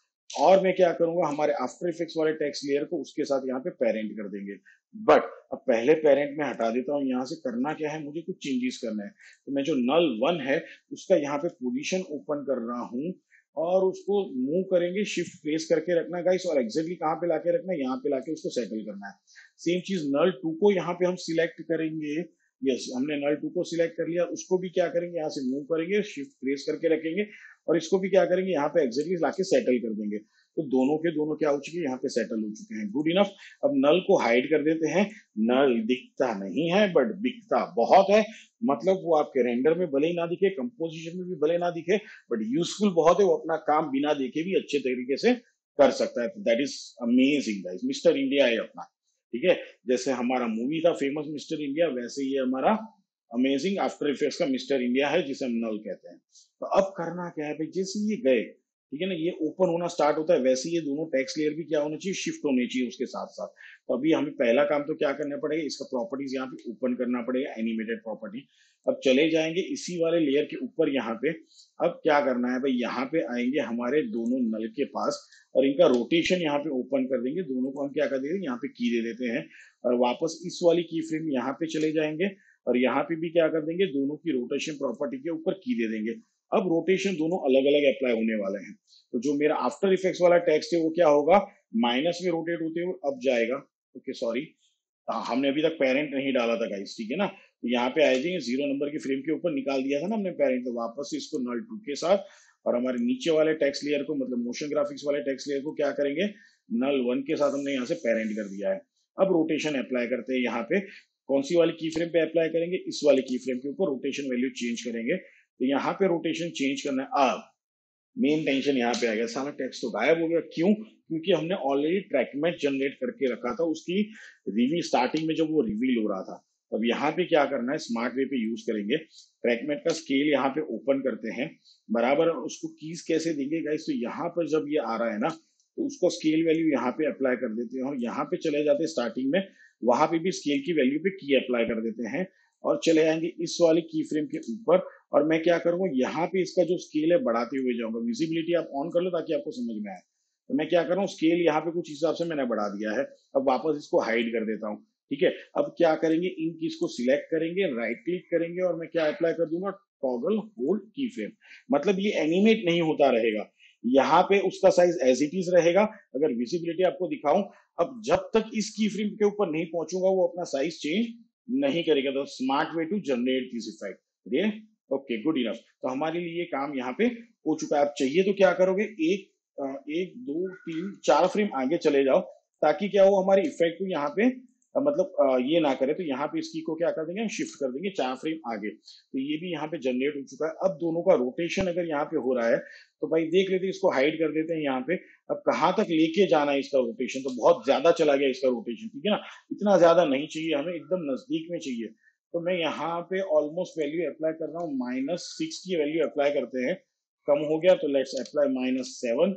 और मैं क्या करूंगा, हमारे आफ्टर इफेक्ट्स वाले टेक्स्ट लेयर को उसके साथ यहाँ पे पेरेंट कर देंगे। बट अब पहले पेरेंट में हटा देता हूँ, यहाँ से करना क्या है, मुझे कुछ चेंजेस करना है। तो मैं जो नल 1 है उसका यहाँ पे पोजीशन ओपन कर रहा हूँ और उसको मूव करेंगे, शिफ्ट प्रेस करके रखना गाइस, और एग्जैक्टली कहाँ पे लाके रखना है, यहाँ पे लाके उसको सेटल करना है। सेम चीज नल 2 को यहाँ पे हम सिलेक्ट करेंगे। यस, हमने नल 2 को सिलेक्ट कर लिया, उसको भी क्या करेंगे, यहाँ से मूव करेंगे, शिफ्ट प्रेस करके रखेंगे और इसको भी क्या करेंगे, यहाँ पे एग्जैक्टली लाके सेटल कर देंगे। तो दोनों के दोनों क्या हो चुके हैं, यहाँ पे सेटल हो चुके हैं। Good enough. अब नल को हाइड कर देते हैं। नल दिखता नहीं है बट बिकता बहुत है, मतलब वो आपके रेंडर में भले ही ना दिखे, कंपोजिशन में भी भले ना दिखे, बट यूजफुल बहुत है, वो अपना काम बिना देखे भी अच्छे तरीके से कर सकता है। That is amazing guys, mister India है अपना, ठीक है। जैसे हमारा मूवी था फेमस मिस्टर इंडिया, वैसे ये हमारा अमेजिंग आफ्टर इफेक्ट्स का मिस्टर इंडिया है जिसे हम नल कहते हैं। तो अब करना क्या है भाई, जैसे ये गए, ठीक है ना, ये ओपन होना स्टार्ट होता है, वैसे ये दोनों टेक्स्ट लेयर भी क्या होना चाहिए, शिफ्ट होनी चाहिए उसके साथ साथ। तो अभी हमें पहला काम तो क्या करना पड़ेगा, इसका प्रॉपर्टीज यहाँ पे ओपन करना पड़ेगा, एनिमेटेड प्रॉपर्टी। अब चले जाएंगे इसी वाले लेयर के ऊपर यहाँ पे। अब क्या करना है भाई, यहाँ पे आएंगे हमारे दोनों नल के पास और इनका रोटेशन यहाँ पे ओपन कर देंगे। दोनों को हम क्या कर देंगे, यहाँ पे की दे देते हैं और वापस इस वाली की फ्रेम यहाँ पे चले जाएंगे और यहाँ पे भी क्या कर देंगे, दोनों की रोटेशन प्रॉपर्टी के ऊपर की दे देंगे। अब रोटेशन दोनों अलग अलग अप्लाई होने वाले हैं। तो जो मेरा आफ्टर इफेक्ट्स वाला टेक्स्ट है वो क्या होगा, माइनस में रोटेट होते हुए अब जाएगा। ओके सॉरी, हमने अभी तक पेरेंट नहीं डाला था गाइस, ठीक है ना। तो यहाँ पे आ जाएंगे 0 नंबर की फ्रेम के ऊपर निकाल दिया था ना हमने पेरेंट, तो वापस इसको नल 2 के साथ और हमारे नीचे वाले टेक्स्ट लेयर को, मतलब मोशन ग्राफिक्स वाले टेक्स्ट लेयर को क्या करेंगे, नल 1 के साथ हमने यहाँ से पेरेंट कर दिया है। अब रोटेशन अप्लाई करते हैं, यहाँ पे कौन सी वाली की फ्रेम पे अप्लाई करेंगे, इस वाली की फ्रेम के ऊपर रोटेशन वैल्यू चेंज करेंगे। तो यहाँ पे रोटेशन चेंज करना है। अब मेन टेंशन यहाँ पे आ गया, सारा टेक्स्ट तो गायब हो गया, क्यों, क्योंकि हमने ऑलरेडी ट्रैकमेट जनरेट करके रखा था उसकी रिवील स्टार्टिंग में जब वो रिवील हो रहा था। अब यहाँ पे क्या करना है, स्मार्ट वे पे यूज करेंगे, ट्रैकमेट का स्केल यहाँ पे ओपन करते हैं बराबर, उसको कीज कैसे देंगे गाइस, तो यहाँ पर जब ये आ रहा है ना तो उसको स्केल वैल्यू यहाँ पे अप्लाई कर देते हैं और यहाँ पे चले जाते हैं स्टार्टिंग में, वहां पे भी स्केल की वैल्यू पे की अप्लाई कर देते हैं और चले आएंगे इस वाली की फ्रेम के ऊपर। और मैं क्या करूंगा, यहाँ पे इसका जो स्केल है बढ़ाते हुए जाऊंगा। विजिबिलिटी आप ऑन कर लो ताकि आपको समझ में आए। तो मैं क्या कर रहा हूँ, स्केल यहाँ पे कुछ हिसाब से मैंने बढ़ा दिया है। अब वापस इसको हाइड कर देता हूँ, ठीक है। अब क्या करेंगे, इन कीज को सिलेक्ट करेंगे, राइट क्लिक करेंगे और मैं क्या अप्लाई कर दूंगा, टॉगल होल्ड की फ्रेम। मतलब ये एनिमेट नहीं होता रहेगा, यहाँ पे उसका साइज एज इट इज रहेगा। अगर विजिबिलिटी आपको दिखाऊं, अब जब तक इस की फ्रेम के ऊपर नहीं पहुंचूंगा वो अपना साइज चेंज नहीं करेगा। तो smart way to generate this effect, ये ओके गुड इनफ। तो हमारे लिए ये काम यहाँ पे हो चुका है। आप चाहिए तो क्या करोगे, एक 2 3 4 फ्रेम आगे चले जाओ ताकि क्या हो, हमारे इफेक्ट को यहाँ पे मतलब ये ना करे। तो यहाँ पे इसकी को क्या कर देंगे, शिफ्ट कर देंगे 4 फ्रेम आगे। तो ये भी यहाँ पे जनरेट हो चुका है। अब दोनों का रोटेशन अगर यहाँ पे हो रहा है तो भाई देख लेते हैं, इसको हाइड कर देते हैं यहाँ पे। अब कहाँ तक लेके जाना है इसका रोटेशन, तो बहुत ज्यादा चला गया इसका रोटेशन, ठीक है ना। इतना ज्यादा नहीं चाहिए हमें, एकदम नजदीक में चाहिए। तो मैं यहाँ पे ऑलमोस्ट वैल्यू अप्लाई कर रहा हूँ, -6 की वैल्यू अप्लाई करते हैं। कम हो गया तो let's apply -7।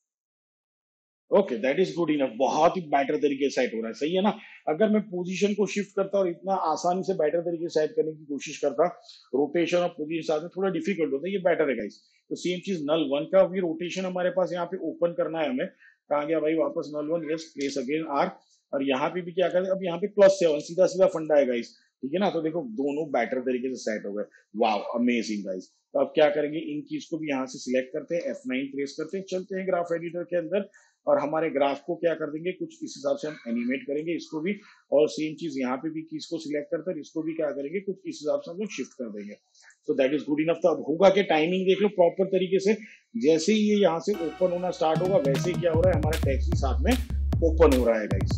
Okay that is good enough, बहुत ही बेटर तरीके से सेट हो रहा है, सही है ना। अगर मैं पोजीशन को शिफ्ट करता और इतना आसानी से बेटर तरीके से सेट करने की कोशिश करता, रोटेशन और पोजीशन साथ में थोड़ा डिफिकल्ट होता है, ये बेटर है गाइस। तो सेम चीज नल 1 का भी रोटेशन हमारे पास यहाँ पे ओपन करना है हमें। कहा गया भाई वापस null 1, yes place again R, और यहाँ पे भी क्या करें, अब यहाँ पे +7 सीधा सीधा फंडा है गाइस, ठीक है ना। तो देखो दोनों बेटर तरीके से सेट हो गए, वाव अमेजिंग गाइस। तो अब क्या करेंगे, इन कीज को भी यहाँ से सिलेक्ट करते हैं, F9 प्रेस करते हैं, चलते हैं ग्राफ एडिटर के अंदर और हमारे ग्राफ को क्या कर देंगे, कुछ इस हिसाब से हम एनिमेट करेंगे इसको भी। और सेम चीज यहाँ पे भी कीज को सिलेक्ट करते हैं, इसको भी क्या करेंगे, कुछ इस हिसाब से हम लोग शिफ्ट कर देंगे। तो दैट इज गुड इनफ। तो अब होगा कि टाइमिंग देख लो प्रॉपर तरीके से, जैसे ही ये यहाँ से ओपन होना स्टार्ट होगा वैसे ही क्या हो रहा है, हमारा टेक्स्ट भी साथ में ओपन हो रहा है गाइस।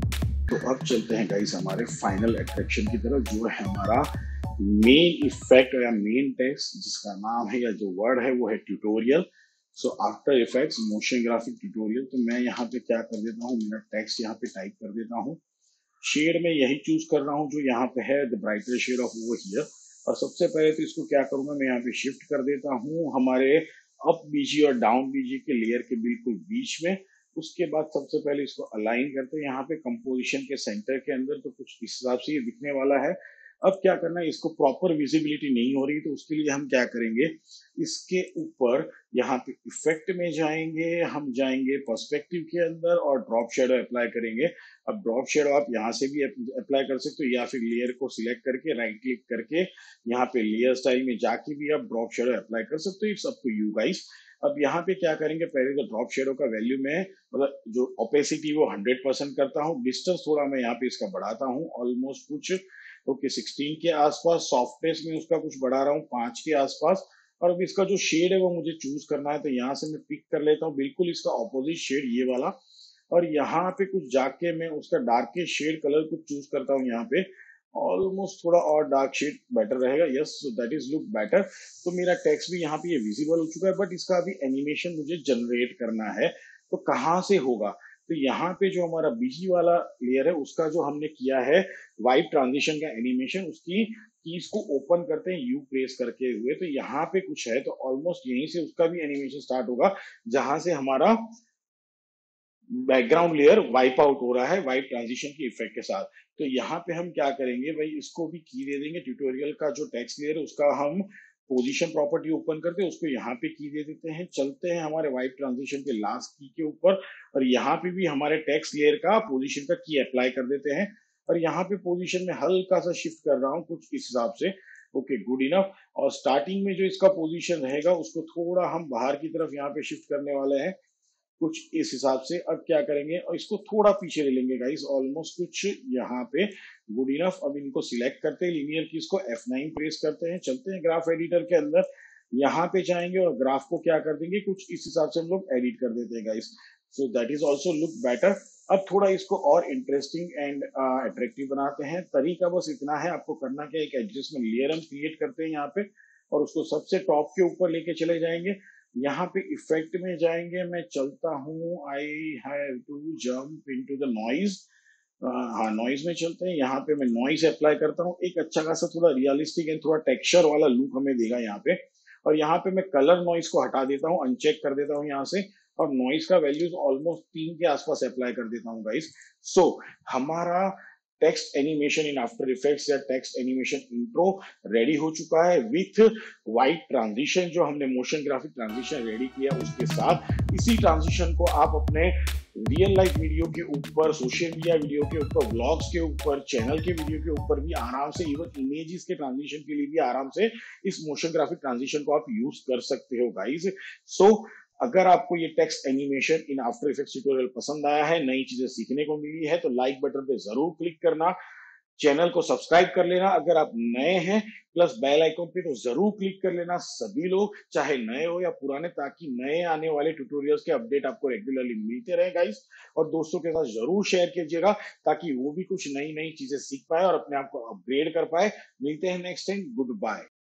तो अब चलते हैं गाइस हमारे फाइनल अट्रैक्शन की तरफ, जो है हमारा मेन इफेक्ट या मेन टेक्स्ट, जिसका नाम है या जो वर्ड है वो है tutorial. So after effects motion graphic tutorial. तो मैं यहाँ पे क्या कर देता हूँ, मेरा टेक्स्ट यहाँ पे टाइप कर देता हूँ। शेड में यही चूज कर रहा हूँ जो यहाँ पे है, the brighter shade of over here. और सबसे पहले तो इसको क्या करूंगा, मैं यहाँ पे शिफ्ट कर देता हूँ हमारे अप बीजी और डाउन बीजी के लेयर के बिल्कुल बीच में। उसके बाद सबसे पहले इसको अलाइन करते हैं यहाँ पे कंपोजिशन के सेंटर के अंदर, तो कुछ इस हिसाब से ये दिखने वाला है। अब क्या करना है, इसको प्रॉपर विजिबिलिटी नहीं हो रही, तो उसके लिए हम क्या करेंगे, इसके ऊपर यहाँ पे इफेक्ट में जाएंगे, हम जाएंगे पर्सपेक्टिव के अंदर और ड्रॉप शेडो अप्लाई करेंगे। अब ड्रॉप शेडो आप यहाँ से भी अप्लाई कर सकते हो, या फिर लेयर को सिलेक्ट करके राइट क्लिक करके यहाँ पे लेयर स्टाइल में जाके भी आप ड्रॉप शेडो अप्लाई कर सकते हो। It's up to you guys. अब यहाँ पे क्या करेंगे, पहले तो ड्रॉप शेडो का वैल्यू में मतलब जो ओपेसिटी वो 100% करता हूँ। डिस्टेंस थोड़ा मैं यहाँ पे इसका बढ़ाता हूँ, ऑलमोस्ट कुछ ओके 16 के आसपास। सॉफ्टनेस में उसका कुछ बढ़ा रहा हूँ 5 के आसपास। और अब इसका जो शेड है वो मुझे चूज करना है, तो यहाँ से मैं पिक कर लेता हूँ बिल्कुल इसका ऑपोजिट शेड, ये वाला। और यहाँ पे कुछ जाके मैं उसका डार्केस्ट शेड कलर कुछ चूज करता हूँ यहाँ पे। ऑलमोस्ट थोड़ा और डार्क शेड बेटर रहेगा। Yes, that is look better. तो मेरा टेक्स्ट भी यहाँ पे ये विजिबल हो चुका है, बट इसका अभी एनिमेशन मुझे जनरेट करना है। तो कहाँ से होगा, तो यहाँ पे जो हमारा बीजी वाला लेयर है उसका जो हमने किया है वाइप ट्रांजिशन का एनिमेशन, उसकी कीज को ओपन करते हैं यू प्रेस करके हुए, तो यहाँ पे कुछ है, तो ऑलमोस्ट यहीं से उसका भी एनिमेशन स्टार्ट होगा, जहां से हमारा बैकग्राउंड लेयर वाइप आउट हो रहा है वाइप ट्रांजिशन के इफेक्ट के साथ। तो यहाँ पे हम क्या करेंगे भाई, इसको भी की दे देंगे। ट्यूटोरियल का जो टेक्स्ट लेयर है उसका हम पोजीशन प्रॉपर्टी ओपन करते हैं, उसको यहाँ पे की दे देते हैं। चलते हैं हमारे वाइप ट्रांजिशन के लास्ट की के ऊपर, और यहाँ पे भी हमारे टेक्स्ट लेयर का पोजीशन का की अप्लाई कर देते हैं। और यहाँ पे पोजीशन में हल्का सा शिफ्ट कर रहा हूँ कुछ इस हिसाब से। Okay, good enough. और स्टार्टिंग में जो इसका पोजीशन रहेगा उसको थोड़ा हम बाहर की तरफ यहाँ पे शिफ्ट करने वाले हैं कुछ इस हिसाब से। अब क्या करेंगे, और इसको थोड़ा पीछे ले लेंगे गाइस, ऑलमोस्ट कुछ यहाँ पे। Good enough. अब इनको सिलेक्ट करते हैं, लिनियर कीज को F9 प्रेस करते हैं, चलते हैं ग्राफ एडिटर के अंदर। यहाँ पे जाएंगे और ग्राफ को क्या कर देंगे, कुछ इस हिसाब से हम लोग एडिट कर देते हैं guys. So that is also look better. अब थोड़ा इसको और इंटरेस्टिंग एंड अट्रैक्टिव बनाते हैं। तरीका बस इतना है, आपको करना क्या, एक एडजस्टमेंट लेयर हम क्रिएट करते हैं यहाँ पे, और उसको सबसे टॉप के ऊपर लेके चले जाएंगे। यहाँ पे इफेक्ट में जाएंगे, मैं चलता हूँ, I have to jump into the noise. हाँ, नॉइज में चलते हैं। यहाँ पे मैं नॉइज अप्लाई करता हूँ, एक अच्छा खासा थोड़ा रियलिस्टिक एंड थोड़ा टेक्सचर वाला लुक हमें देगा यहाँ पे। और यहाँ पे मैं कलर नॉइज को हटा देता हूँ, अनचेक कर देता हूँ यहाँ से, और नॉइज का वैल्यूज ऑलमोस्ट 3 के आसपास अप्लाई कर देता हूँ गाइस। सो हमारा text animation in after effects या टेक्स्ट एनिमेशन इंट्रो रेडी हो चुका है विथ वाइट ट्रांजिशन। जो हमने मोशन ग्राफिक ट्रांजिशन रेडी किया उसके साथ, इसी ट्रांजिशन को आप अपने रियल लाइफ वीडियो के ऊपर, सोशल मीडिया वीडियो के ऊपर, व्लॉग्स के ऊपर, चैनल के वीडियो के ऊपर भी आराम से, इवन इमेजेस के ट्रांजिशन के लिए भी आराम से इस मोशन ग्राफिक ट्रांजिशन को आप यूज कर सकते हो गाइस। सो अगर आपको ये text animation in after effects tutorial पसंद आया है, नई चीजें सीखने को मिली है, तो लाइक बटन पे जरूर क्लिक करना, चैनल को सब्सक्राइब कर लेना अगर आप नए हैं, प्लस बेल आइकन पे तो जरूर क्लिक कर लेना सभी लोग, चाहे नए हो या पुराने, ताकि नए आने वाले ट्यूटोरियल्स के अपडेट आपको रेगुलरली मिलते रहे गाइस। और दोस्तों के साथ जरूर शेयर कीजिएगा, ताकि वो भी कुछ नई नई चीजें सीख पाए और अपने आप को अपग्रेड कर पाए। मिलते हैं नेक्स्ट टाइम, गुड बाय।